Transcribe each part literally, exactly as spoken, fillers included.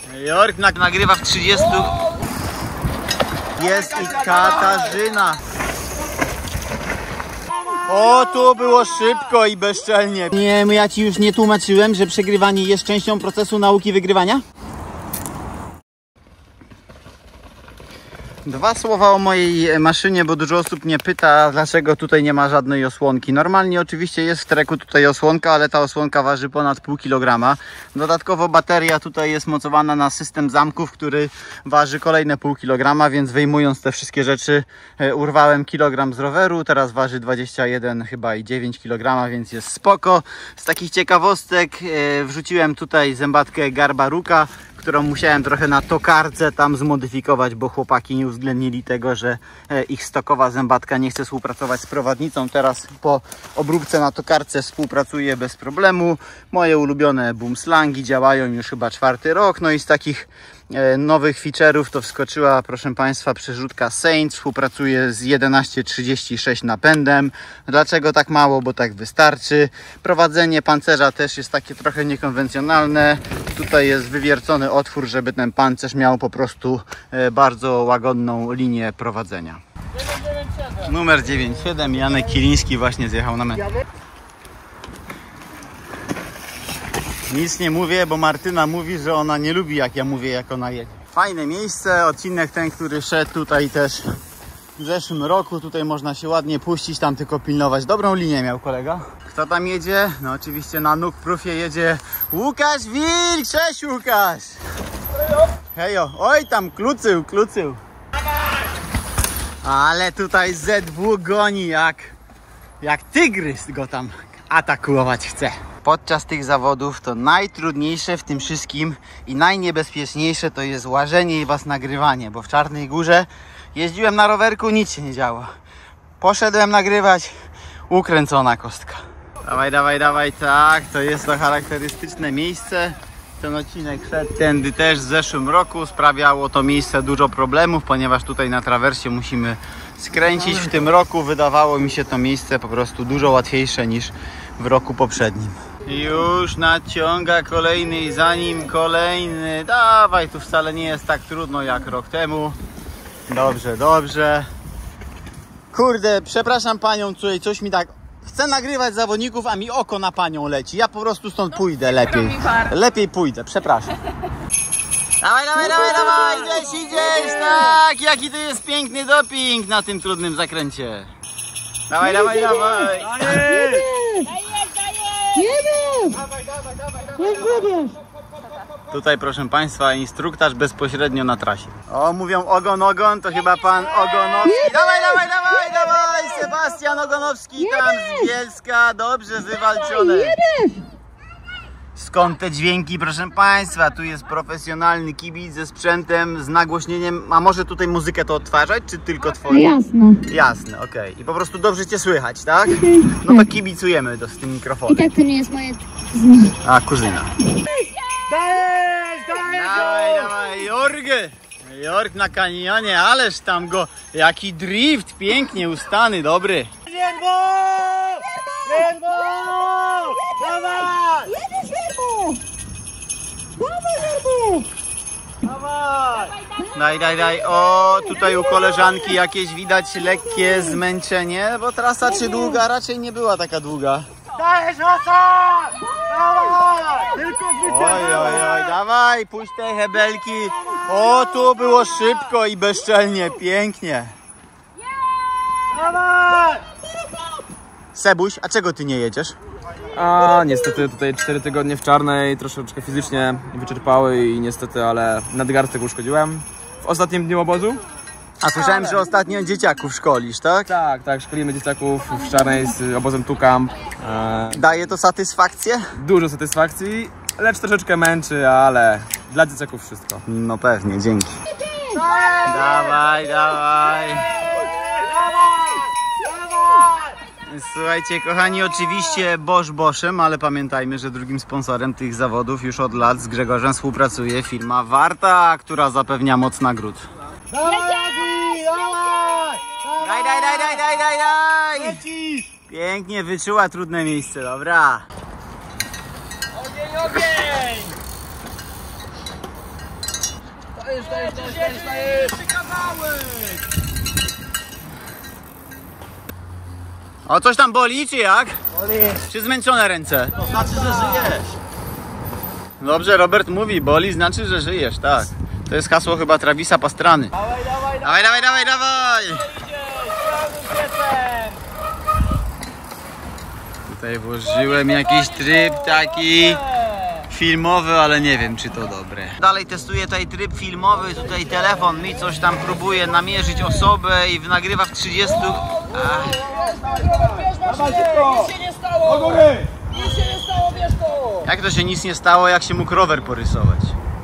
Jork nagrywa w trzydziestu. Jest i Katarzyna. O, tu było szybko i bezczelnie. Nie, ja ci już nie tłumaczyłem, że przegrywanie jest częścią procesu nauki wygrywania? Dwa słowa o mojej maszynie, bo dużo osób mnie pyta, dlaczego tutaj nie ma żadnej osłonki. Normalnie oczywiście jest w treku tutaj osłonka, ale ta osłonka waży ponad pół kilograma. Dodatkowo bateria tutaj jest mocowana na system zamków, który waży kolejne pół kilograma, więc wyjmując te wszystkie rzeczy urwałem kilogram z roweru. Teraz waży dwadzieścia jeden chyba i dziewięć kilogramów, więc jest spoko. Z takich ciekawostek wrzuciłem tutaj zębatkę Garbaruka, którą musiałem trochę na tokarce tam zmodyfikować, bo chłopaki nie uwzględnili tego, że ich stokowa zębatka nie chce współpracować z prowadnicą. Teraz po obróbce na tokarce współpracuje bez problemu. Moje ulubione boomslangi działają już chyba czwarty rok. No i z takich nowych feature'ów to wskoczyła, proszę Państwa, przerzutka Saint. Współpracuje z jedenaście trzydzieści sześć napędem. Dlaczego tak mało? Bo tak wystarczy. Prowadzenie pancerza też jest takie trochę niekonwencjonalne. Tutaj jest wywiercony otwór, żeby ten pancerz miał po prostu bardzo łagodną linię prowadzenia. Numer dziewięć siedem. Janek Kiliński właśnie zjechał na metę. Nic nie mówię, bo Martyna mówi, że ona nie lubi, jak ja mówię, jak ona jedzie. Fajne miejsce, odcinek ten, który szedł tutaj też w zeszłym roku. Tutaj można się ładnie puścić, tam tylko pilnować. Dobrą linię miał kolega. Kto tam jedzie? No oczywiście na Nook Proofie jedzie Łukasz Wilk. Cześć Łukasz! Hejo, oj tam klucył, klucył. Ale tutaj Z W goni jak, jak tygrys go tam atakować chce. Podczas tych zawodów to najtrudniejsze w tym wszystkim i najniebezpieczniejsze to jest łażenie i was nagrywanie, bo w Czarnej Górze jeździłem na rowerku, nic się nie działo. Poszedłem nagrywać, ukręcona kostka. Dawaj, dawaj, dawaj, tak, to jest to charakterystyczne miejsce. Ten odcinek szedł tędy też w zeszłym roku. Sprawiało to miejsce dużo problemów, ponieważ tutaj na trawersie musimy skręcić. W tym roku wydawało mi się to miejsce po prostu dużo łatwiejsze niż w roku poprzednim. Już naciąga kolejny i za nim kolejny. Dawaj, tu wcale nie jest tak trudno jak rok temu. Dobrze, dobrze. Kurde, przepraszam panią, tutaj coś mi tak... Chcę nagrywać zawodników, a mi oko na panią leci. Ja po prostu stąd pójdę lepiej. Lepiej pójdę, przepraszam. Dawaj, dawaj, dawaj, dawaj, idziesz, idziesz, tak. Jaki to jest piękny doping na tym trudnym zakręcie. Dawaj, dawaj, dawaj. Jedziesz! Dawaj, dawaj, dawaj, dawaj. Tutaj, proszę Państwa, instruktaż bezpośrednio na trasie. O, mówią ogon, ogon, to chyba pan Ogonowski. Dawaj, dawaj, dawaj, dawaj! Sebastian Ogonowski tam z Bielska. Dobrze wywalczone. Skąd te dźwięki, proszę Państwa? Tu jest profesjonalny kibic ze sprzętem, z nagłośnieniem. A może tutaj muzykę to odtwarzać, czy tylko twoje? Jasne. Jasne, okej. Okay. I po prostu dobrze cię słychać, tak? No to kibicujemy do, z tym mikrofonem. I tak to nie jest moja kuzyna. A, kuzyna. Dajesz, dajesz! Dawaj, dawaj, Jorge! Jork na kanionie, ależ tam go, jaki drift, pięknie ustany, dobry. Jedwo! Jedwo! Dawaj! Jedziesz, Werbu! Dawaj, Werbu! Dawaj! Daj, daj, daj, o, tutaj u koleżanki jakieś widać lekkie zmęczenie, bo trasa czy długa? Raczej nie była taka długa. Dajesz, Hasan! Dawaj! Tylko zwycięstwo! Oj, oj, oj, dawaj, puść te hebelki. O, tu było szybko i bezczelnie, pięknie. Dawaj! Sebuś, a czego ty nie jedziesz? A niestety tutaj cztery tygodnie w Czarnej troszeczkę fizycznie wyczerpały i niestety, ale nadgarstek uszkodziłem w ostatnim dniu obozu. A słyszałem, że ostatnio dzieciaków szkolisz, tak? Tak, tak, szkolimy dzieciaków w Czarnej z obozem Tukamp. E, Daje to satysfakcję? dużo satysfakcji, lecz troszeczkę męczy, ale dla dzieciaków wszystko. No pewnie, dzięki. Dawaj, dawaj. Słuchajcie, kochani, oczywiście Bosch Boschem, ale pamiętajmy, że drugim sponsorem tych zawodów już od lat z Grzegorzem współpracuje firma Warta, która zapewnia moc nagród. Dawaj, Agi, dawaj! Daj, daj, daj, daj, daj, daj, daj! Pięknie wyczuła trudne miejsce, dobra. Ogień, ogień! Dajesz, dajesz, dajesz, dajesz, dajesz. O, coś tam boli, czy jak? Boli. Czy zmęczone ręce? To znaczy, że żyjesz. Dobrze, Robert mówi, boli znaczy, że żyjesz, tak. To jest hasło chyba Travisa Pastrany. Dawaj, dawaj, Dawaj, dawaj, dawaj, dawaj! Tutaj włożyłem jakiś tryb taki filmowy, ale nie wiem, czy to dobre. Dalej testuję tutaj tryb filmowy, tutaj telefon mi coś tam próbuje namierzyć osobę i nagrywa w trzydziestu... Ach. Dawaj, szybko. Nic się nie stało! Do góry. Nic się nie stało, wiesz to! Jak to się nic nie stało, jak się mógł rower porysować?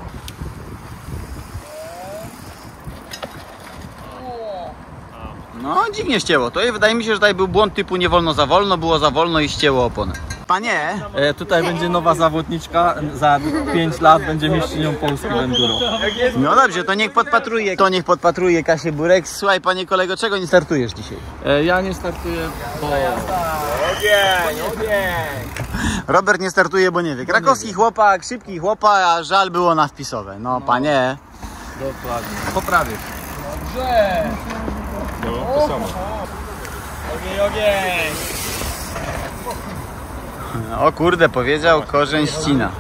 No, dziwnie ścięło. To wydaje mi się, że tutaj był błąd typu nie wolno za wolno, było za wolno i ścięło oponę. Panie, E, tutaj będzie nowa zawodniczka, za pięć lat będzie mistrzynią Polski w enduro. no dobrze, to niech podpatruje, to niech podpatruje Kasię Burek. Słuchaj, panie kolego, czego nie startujesz dzisiaj? E, ja nie startuję, bo Ogień, ogień. Robert nie startuje, bo nie wie. Krakowski chłopak, szybki chłopak, a żal było na wpisowe. No, panie. dokładnie. Poprawię. Ogień, ogień. O kurde, powiedział korzeń ścina.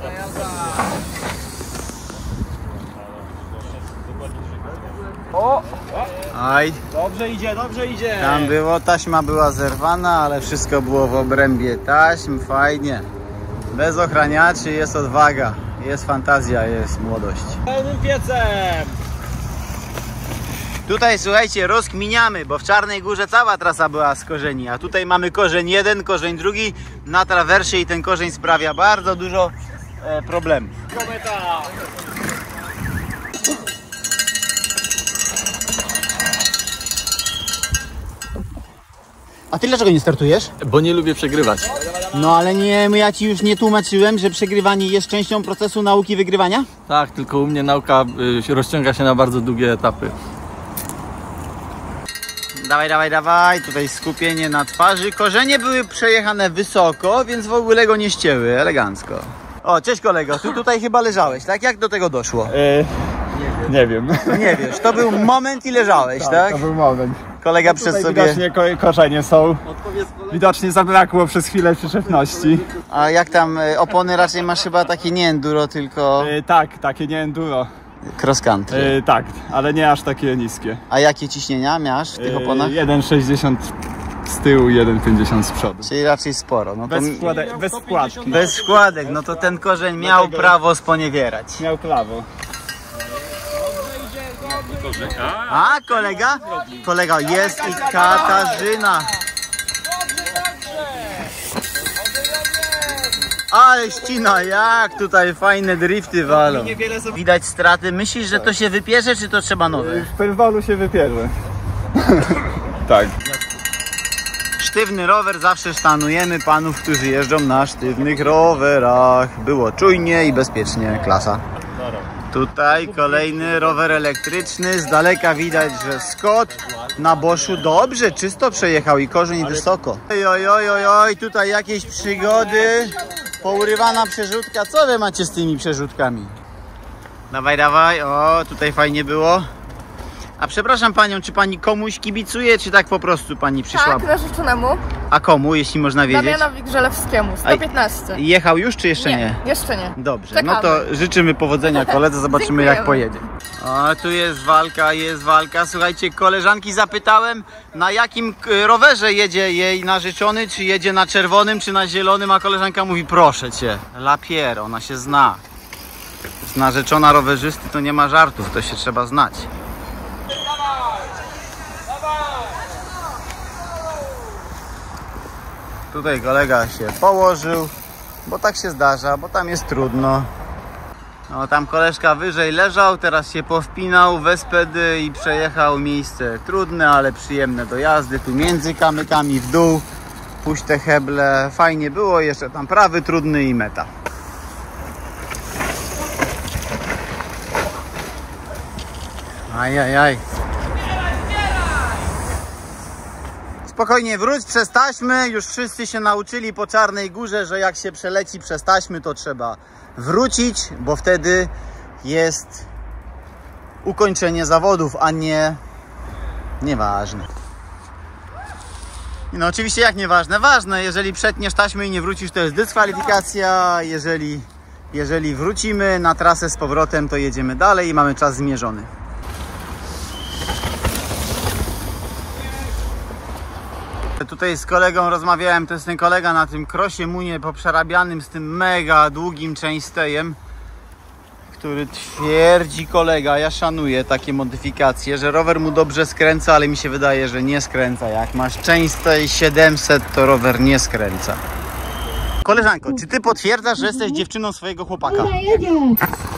O, Aj, dobrze idzie, dobrze idzie. tam było, taśma była zerwana, ale wszystko było w obrębie taśm, fajnie. Bez ochraniaczy, jest odwaga, jest fantazja, jest młodość. Pełnym piecem. Tutaj słuchajcie, rozkminiamy, bo w Czarnej Górze cała trasa była z korzeni, a tutaj mamy korzeń jeden, korzeń drugi na trawersie i ten korzeń sprawia bardzo dużo e, problemów. Kometa. A ty dlaczego nie startujesz? Bo nie lubię przegrywać. No ale nie, ja ci już nie tłumaczyłem, że przegrywanie jest częścią procesu nauki wygrywania? Tak, tylko u mnie nauka y, rozciąga się na bardzo długie etapy. Dawaj, dawaj, dawaj, tutaj skupienie na twarzy. Korzenie były przejechane wysoko, więc w ogóle go nie ścięły, elegancko. O, cześć kolego, ty tutaj chyba leżałeś, tak? Jak do tego doszło? Yy, nie wiem. Nie wiesz, to był moment i leżałeś, tak? To był moment. Kolega przez Tutaj sobie... widocznie ko korzenie są. Widocznie zabrakło przez chwilę przyczepności. A jak tam, y, opony raczej masz chyba takie nie enduro, tylko Yy, tak, takie nie enduro. cross country. Yy, tak, ale nie aż takie niskie. A jakie ciśnienia miałeś w tych oponach? jeden sześćdziesiąt z tyłu, jeden pięćdziesiąt z przodu. Czyli raczej sporo. No to Bez, mi- wkładek, bez wkładki. bez wkładek, no to ten korzeń miał Dlatego- prawo sponiewierać. Miał klawo. A, kolega? Kolega, jest i Katarzyna. Ale ścina, jak tutaj fajne drifty walą. Widać straty. Myślisz, że to się wypierze, czy to trzeba nowe? W Perwalu się wypierze. Tak. Sztywny rower, zawsze szanujemy panów, którzy jeżdżą na sztywnych rowerach. Było czujnie i bezpiecznie, klasa. Tutaj kolejny rower elektryczny, z daleka widać, że Scott na Boschu dobrze, czysto przejechał i korzeń wysoko. Oj, oj, oj, oj, oj, tutaj jakieś przygody, pourywana przerzutka, co wy macie z tymi przerzutkami? Dawaj, dawaj, o, tutaj fajnie było. A przepraszam panią, czy pani komuś kibicuje, czy tak po prostu pani przyszła? Tak, narzeczonemu. A komu, jeśli można wiedzieć? Damianowi Grzelewskiemu, sto piętnaście. Jechał już, czy jeszcze nie? Nie, jeszcze nie. Dobrze, Czekamy. no to życzymy powodzenia koledze, zobaczymy jak pojedzie. A tu jest walka, jest walka. Słuchajcie, koleżanki zapytałem, na jakim k- rowerze jedzie jej narzeczony, czy jedzie na czerwonym, czy na zielonym, a koleżanka mówi, proszę cię, Lapierre, ona się zna. Z narzeczona rowerzysty to nie ma żartów, to się trzeba znać. Tutaj kolega się położył, bo tak się zdarza, bo tam jest trudno. No tam koleżka wyżej leżał, teraz się powpinał w espedy i przejechał miejsce trudne, ale przyjemne do jazdy. Tu między kamykami w dół, puść te heble, fajnie było, jeszcze tam prawy trudny i meta. Ajajaj. Spokojnie, wróć przez taśmy. Już wszyscy się nauczyli po Czarnej Górze, że jak się przeleci przez taśmy, to trzeba wrócić, bo wtedy jest ukończenie zawodów, a nie nieważne. No oczywiście jak nieważne? Ważne, jeżeli przetniesz taśmy i nie wrócisz, to jest dyskwalifikacja. Jeżeli, jeżeli wrócimy na trasę z powrotem, to jedziemy dalej i mamy czas zmierzony. Tutaj z kolegą rozmawiałem, to jest ten kolega na tym krosie munie poprzerabianym z tym mega długim chainstayem, który twierdzi, kolega, ja szanuję takie modyfikacje, że rower mu dobrze skręca, ale mi się wydaje, że nie skręca. Jak masz chainstay siedemset, to rower nie skręca. Koleżanko, czy ty potwierdzasz, że jesteś dziewczyną swojego chłopaka?